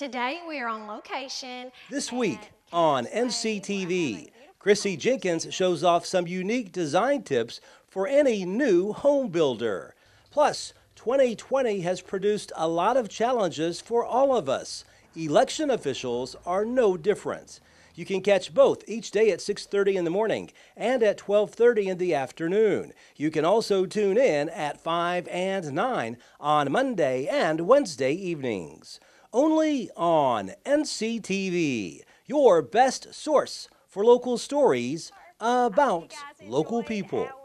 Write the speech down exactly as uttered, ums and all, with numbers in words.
Today we are on location. This week on N C T V, Chrissy Jenkins shows off some unique design tips for any new home builder. Plus, twenty twenty has produced a lot of challenges for all of us. Election officials are no different. You can catch both each day at six thirty in the morning and at twelve thirty in the afternoon. You can also tune in at five and nine on Monday and Wednesday evenings. Only on N C T V, your best source for local stories about local people.